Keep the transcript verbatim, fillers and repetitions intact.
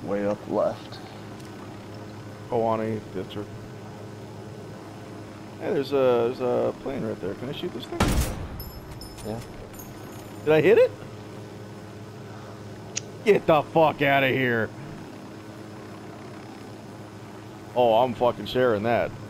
way up left. Kawani district. Hey, there's a there's a plane right there. Can I shoot this thing? Yeah. Did I hit it? Get the fuck out of here. Oh, I'm fucking sharing that.